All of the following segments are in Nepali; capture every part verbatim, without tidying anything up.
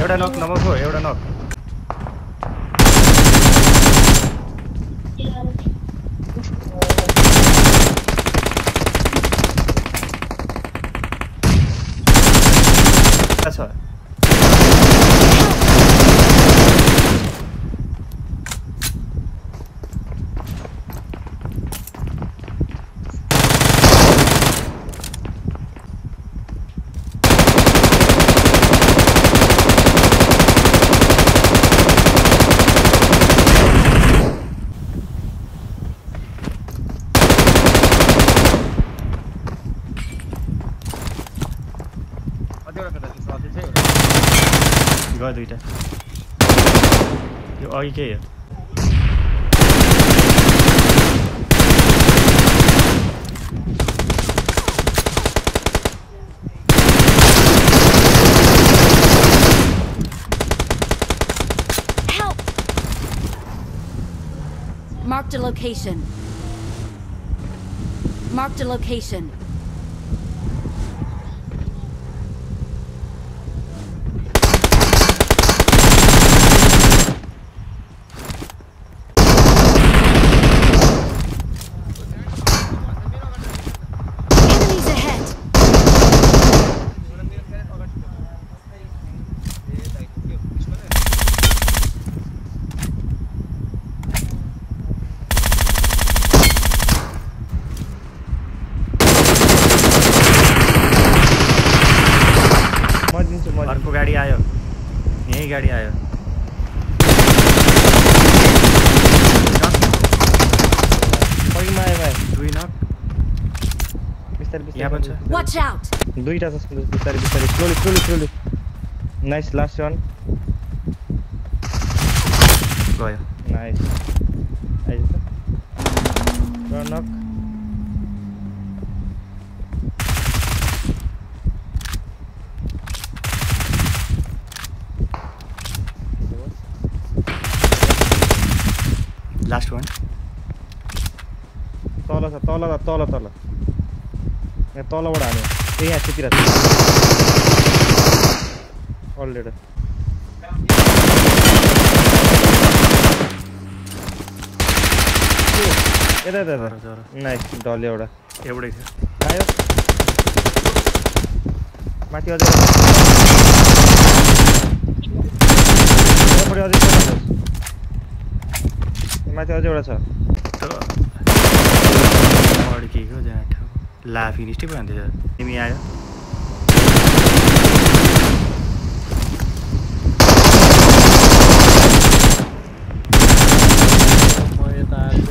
एउटा नक नम्बर फोर एउटा नक अच्छा गयो दुईटा यो अघि के हो Marked a location. Marked a location. Enemies ahead. अर्को गाडी आयो यही गाडी आयो पहिमा आयो भाइ दुई नक बिस्तारै बिस्तारै यहाँ पनि छ Watch out. दुईटा छ बिस्तारै बिस्तारै slowly slowly slowly nice last one गयो नाइस आइज त नक लास्ट वान तल छ तल तल तल यहाँ तलबाट हान्यो ए यहाँ त्यतिर अलरेडी यता यता नाइस डल्यो एउटा एउटै थियो आयो माथि अझै अझै माथि अझै एउटा छ अगाडि के हो जहाँ ठाउँ ला फिनिस्टै भयो अन्त तिमी आयो म यता आएको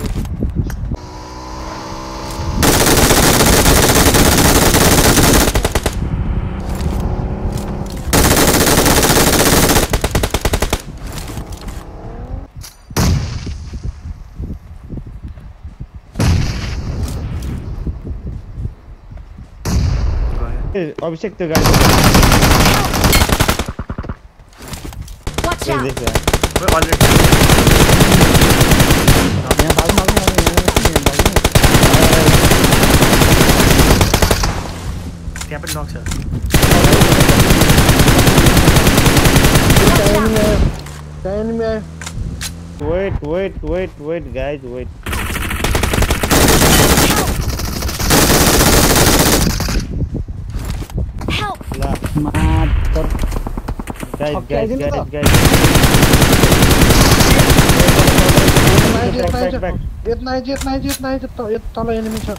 अभिषेक त्यो गाडी Watch out. अलरेडी त्यहाँ पनि नक छ wait wait wait wait guys wait Help. ला मातर गाइज गाइज गाइज गाइज यतना है यतना है यतना है तल एनिमी छ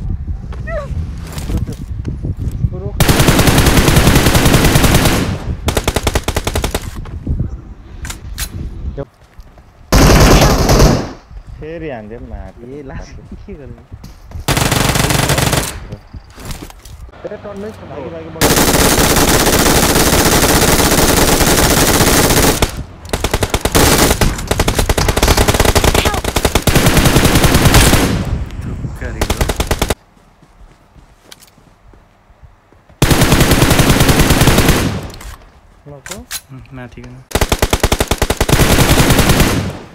फेरि हान्दियो मार ए लास के गर्नु तेरे टर्न नै छ भागी भागी माथि